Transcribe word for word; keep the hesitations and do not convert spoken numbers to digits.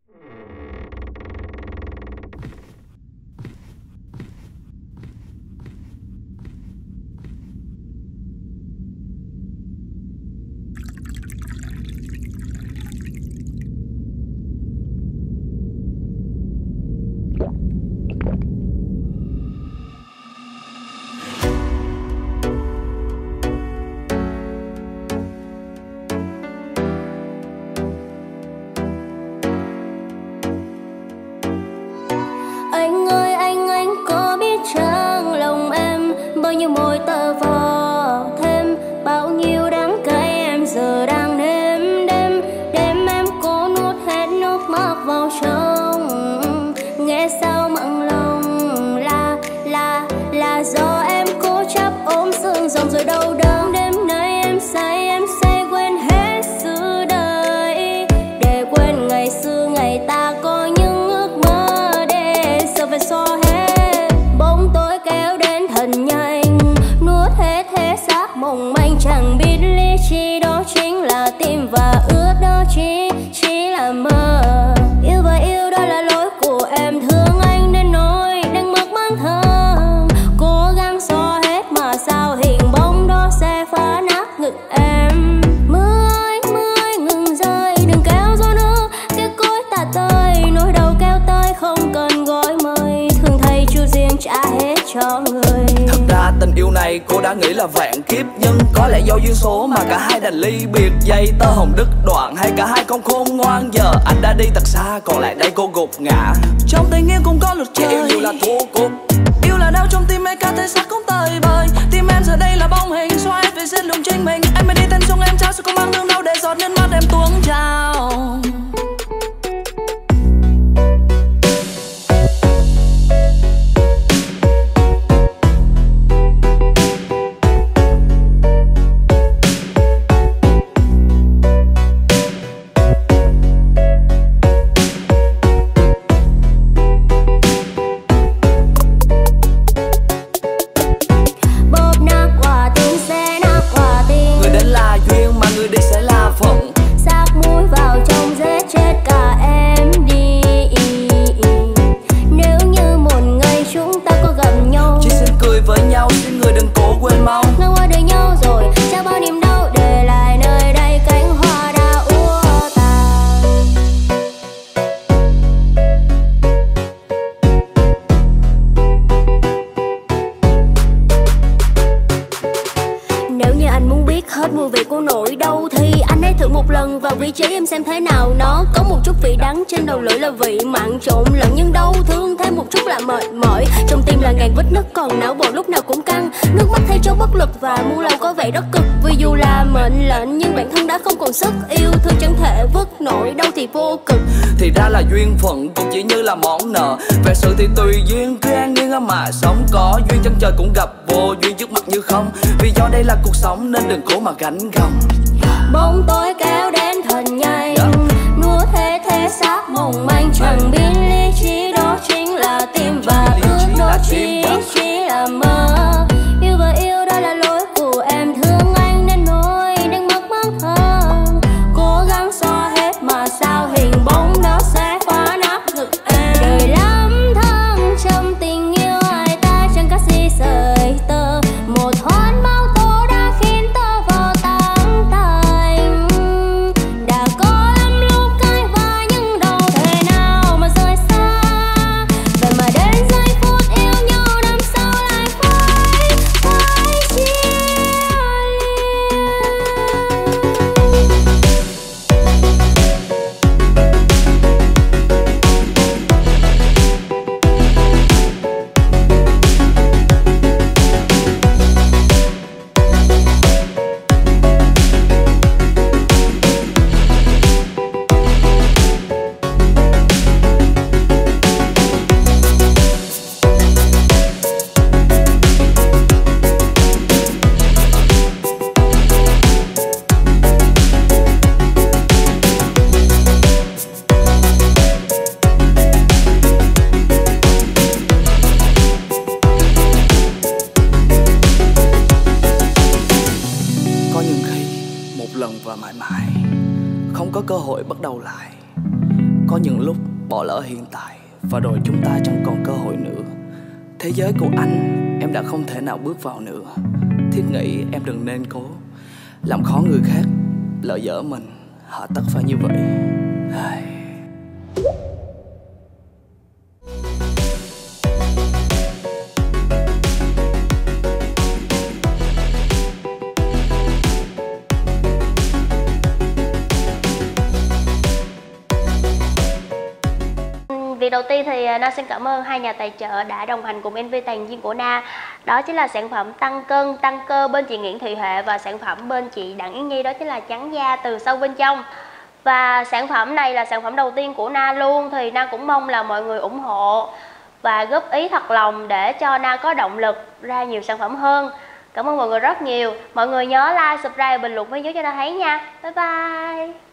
Cô đã nghĩ là vạn kiếp, nhưng có lẽ do duyên số mà cả hai đành ly biệt. Dây tơ hồng đứt đoạn hay cả hai không khôn ngoan. Giờ anh đã đi thật xa, còn lại đây cô gục ngã. Trong tình yêu cũng có luật chơi, yêu nhiều là thua cuộc. Yêu là đau trong tim, cả thể xác cũng tơi bời. Tim em giờ đây là bóng hình, xoay về giết lùng chính mình. Anh mới đi tên xuống em trao, sao không mang thương đau để giọt nước mắt em tuôn trào. Trên đầu lưỡi là vị mặn trộn lẫn nhưng đau thương thêm một chút là mệt mỏi. Trong tim là ngàn vết nứt, còn não bộ lúc nào cũng căng. Nước mắt thay cho bất lực và muôn lòng có vẻ rất cực. Vì dù là mệnh lệnh nhưng bản thân đã không còn sức. Yêu thương chẳng thể vứt nổi, đau thì vô cực. Thì ra là duyên phận cũng chỉ như là món nợ. Về sự thì tùy duyên, cứ an nhiên mà sống. Có duyên chân trời cũng gặp, vô duyên trước mặt như không. Vì do đây là cuộc sống nên đừng cố mà gánh gồng. Bóng tối kéo đến thật nhanh, yeah. Núa thế thế xác mộng manh, chẳng biết lý trí đó chính là tim và ước đó chỉ chỉ là mơ. Yêu và yêu đó là lỗi của em, thương anh nên nỗi đánh mất bản thân. Cố gắng xóa hết mà sao hình bóng đó sẽ phá nát ngực em. Đời lắm thăng trong tình yêu hai ta chẳng có gì sợi tơ. Một thoáng bao tố đã khiến tơ vào tán thành. Đã có lắm lúc cãi vã nhưng đâu thể nào mà rời xa. Vậy mà đến giây phút yêu nhau năm sau lại phải phải chia ly. Có những khi một lần và mãi mãi không có cơ hội bắt đầu lại. Có những lúc bỏ lỡ hiện tại, và rồi chúng ta chẳng còn cơ hội nữa. Thế giới của anh em đã không thể nào bước vào nữa. Thiết nghĩ em đừng nên cố làm khó người khác, lỡ dở mình họ tất phải như vậy. Ai... Việc đầu tiên thì Na xin cảm ơn hai nhà tài trợ đã đồng hành cùng em vê Tàn Duyên của Na. Đó chính là sản phẩm tăng cân, tăng cơ bên chị Nguyễn Thị Huệ và sản phẩm bên chị Đặng Yến Nhi, đó chính là trắng da từ sâu bên trong. Và sản phẩm này là sản phẩm đầu tiên của Na luôn, thì Na cũng mong là mọi người ủng hộ và góp ý thật lòng để cho Na có động lực ra nhiều sản phẩm hơn. Cảm ơn mọi người rất nhiều. Mọi người nhớ like, subscribe, bình luận với nhớ cho Na thấy nha. Bye bye.